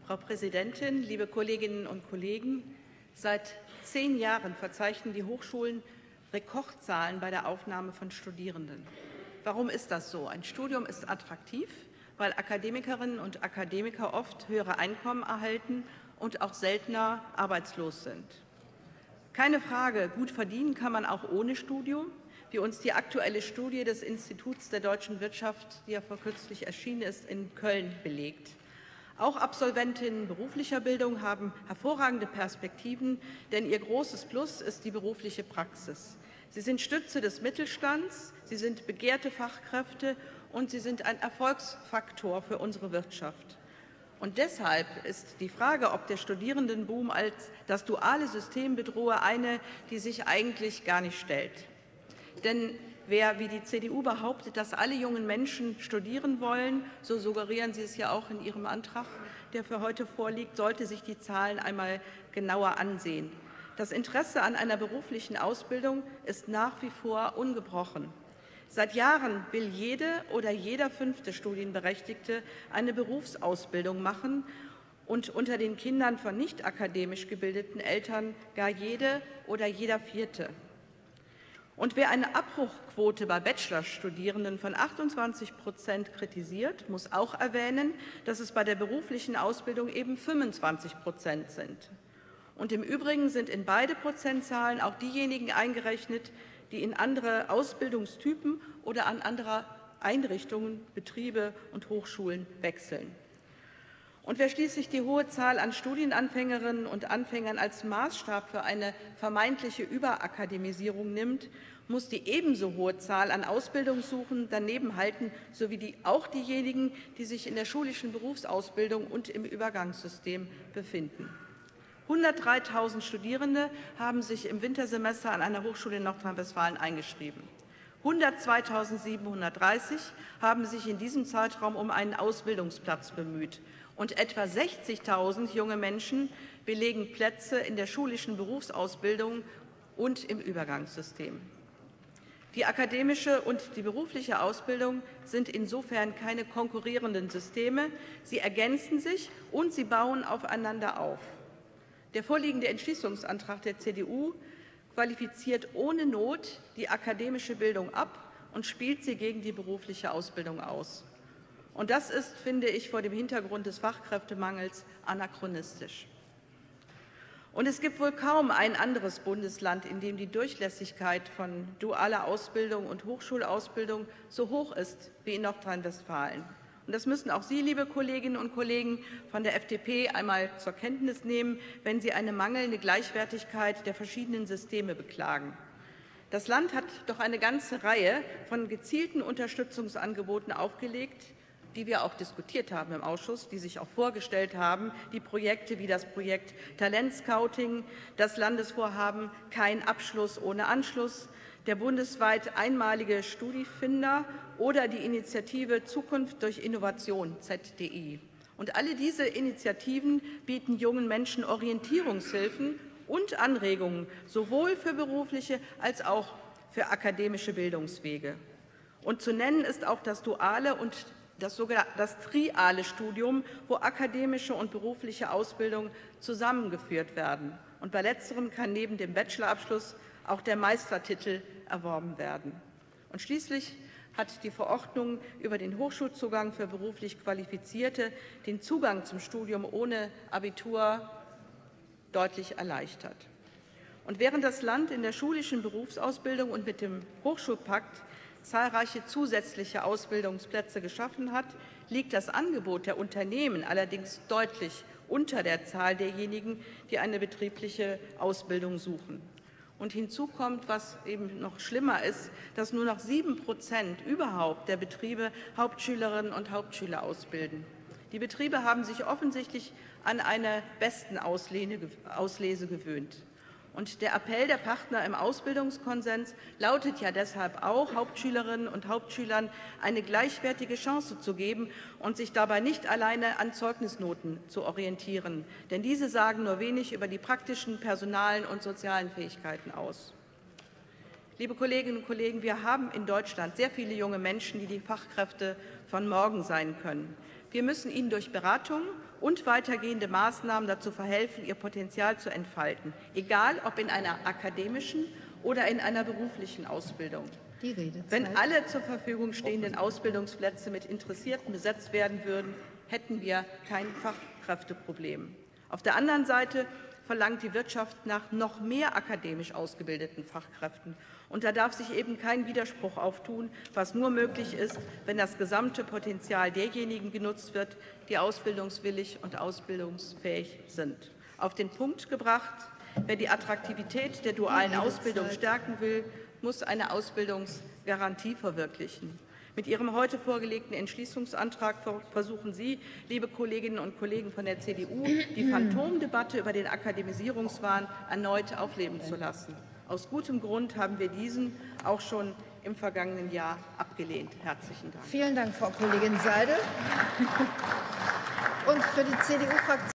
Frau Präsidentin, liebe Kolleginnen und Kollegen! Seit 10 Jahren verzeichnen die Hochschulen Rekordzahlen bei der Aufnahme von Studierenden. Warum ist das so? Ein Studium ist attraktiv, weil Akademikerinnen und Akademiker oft höhere Einkommen erhalten und auch seltener arbeitslos sind. Keine Frage, gut verdienen kann man auch ohne Studium, wie uns die aktuelle Studie des Instituts der deutschen Wirtschaft, die ja vor kürzlich erschienen ist, in Köln belegt. Auch Absolventinnen beruflicher Bildung haben hervorragende Perspektiven, denn ihr großes Plus ist die berufliche Praxis. Sie sind Stütze des Mittelstands, sie sind begehrte Fachkräfte und sie sind ein Erfolgsfaktor für unsere Wirtschaft. Und deshalb ist die Frage, ob der Studierendenboom als das duale System bedrohe, eine, die sich eigentlich gar nicht stellt. Denn wer, wie die CDU behauptet, dass alle jungen Menschen studieren wollen, so suggerieren Sie es ja auch in Ihrem Antrag, der für heute vorliegt, sollte sich die Zahlen einmal genauer ansehen. Das Interesse an einer beruflichen Ausbildung ist nach wie vor ungebrochen. Seit Jahren will jede oder jeder 5. Studienberechtigte eine Berufsausbildung machen und unter den Kindern von nicht akademisch gebildeten Eltern gar jede oder jeder 4. Und wer eine Abbruchquote bei Bachelorstudierenden von 28% kritisiert, muss auch erwähnen, dass es bei der beruflichen Ausbildung eben 25% sind. Und im Übrigen sind in beide Prozentzahlen auch diejenigen eingerechnet, die in andere Ausbildungstypen oder an andere Einrichtungen, Betriebe und Hochschulen wechseln. Und wer schließlich die hohe Zahl an Studienanfängerinnen und Anfängern als Maßstab für eine vermeintliche Überakademisierung nimmt, muss die ebenso hohe Zahl an Ausbildungssuchenden daneben halten, sowie auch diejenigen, die sich in der schulischen Berufsausbildung und im Übergangssystem befinden. 103.000 Studierende haben sich im Wintersemester an einer Hochschule in Nordrhein-Westfalen eingeschrieben. 102.730 haben sich in diesem Zeitraum um einen Ausbildungsplatz bemüht. Und etwa 60.000 junge Menschen belegen Plätze in der schulischen Berufsausbildung und im Übergangssystem. Die akademische und die berufliche Ausbildung sind insofern keine konkurrierenden Systeme. Sie ergänzen sich und sie bauen aufeinander auf. Der vorliegende Entschließungsantrag der CDU qualifiziert ohne Not die akademische Bildung ab und spielt sie gegen die berufliche Ausbildung aus. Und das ist, finde ich, vor dem Hintergrund des Fachkräftemangels anachronistisch. Und es gibt wohl kaum ein anderes Bundesland, in dem die Durchlässigkeit von dualer Ausbildung und Hochschulausbildung so hoch ist wie in Nordrhein-Westfalen. Und das müssen auch Sie, liebe Kolleginnen und Kollegen von der FDP, einmal zur Kenntnis nehmen, wenn Sie eine mangelnde Gleichwertigkeit der verschiedenen Systeme beklagen. Das Land hat doch eine ganze Reihe von gezielten Unterstützungsangeboten aufgelegt, die wir auch diskutiert haben im Ausschuss, die sich auch vorgestellt haben, die Projekte wie das Projekt Talentscouting, das Landesvorhaben Kein Abschluss ohne Anschluss, der bundesweit einmalige Studifinder oder die Initiative Zukunft durch Innovation ZDI. Und alle diese Initiativen bieten jungen Menschen Orientierungshilfen und Anregungen, sowohl für berufliche als auch für akademische Bildungswege. Und zu nennen ist auch das duale und das triale Studium, wo akademische und berufliche Ausbildung zusammengeführt werden. Und bei letzterem kann neben dem Bachelorabschluss auch der Meistertitel erworben werden. Und schließlich hat die Verordnung über den Hochschulzugang für beruflich Qualifizierte den Zugang zum Studium ohne Abitur deutlich erleichtert. Und während das Land in der schulischen Berufsausbildung und mit dem Hochschulpakt zahlreiche zusätzliche Ausbildungsplätze geschaffen hat, liegt das Angebot der Unternehmen allerdings deutlich unter der Zahl derjenigen, die eine betriebliche Ausbildung suchen. Und hinzu kommt, was eben noch schlimmer ist, dass nur noch 7% überhaupt der Betriebe Hauptschülerinnen und Hauptschüler ausbilden. Die Betriebe haben sich offensichtlich an eine Bestenauslese gewöhnt. Und der Appell der Partner im Ausbildungskonsens lautet ja deshalb auch, Hauptschülerinnen und Hauptschülern eine gleichwertige Chance zu geben und sich dabei nicht alleine an Zeugnisnoten zu orientieren. Denn diese sagen nur wenig über die praktischen, personalen und sozialen Fähigkeiten aus. Liebe Kolleginnen und Kollegen, wir haben in Deutschland sehr viele junge Menschen, die die Fachkräfte von morgen sein können. Wir müssen ihnen durch Beratung und weitergehende Maßnahmen dazu verhelfen, ihr Potenzial zu entfalten, egal ob in einer akademischen oder in einer beruflichen Ausbildung. Wenn alle zur Verfügung stehenden Ausbildungsplätze mit Interessierten besetzt werden würden, hätten wir kein Fachkräfteproblem. Auf der anderen Seite verlangt die Wirtschaft nach noch mehr akademisch ausgebildeten Fachkräften. Und da darf sich eben kein Widerspruch auftun, was nur möglich ist, wenn das gesamte Potenzial derjenigen genutzt wird, die ausbildungswillig und ausbildungsfähig sind. Auf den Punkt gebracht: Wer die Attraktivität der dualen Ausbildung stärken will, muss eine Ausbildungsgarantie verwirklichen. Mit Ihrem heute vorgelegten Entschließungsantrag versuchen Sie, liebe Kolleginnen und Kollegen von der CDU, die Phantomdebatte über den Akademisierungswahn erneut aufleben zu lassen. Aus gutem Grund haben wir diesen auch schon im vergangenen Jahr abgelehnt. Herzlichen Dank. Vielen Dank, Frau Kollegin Seidel. Und für die CDU-Fraktion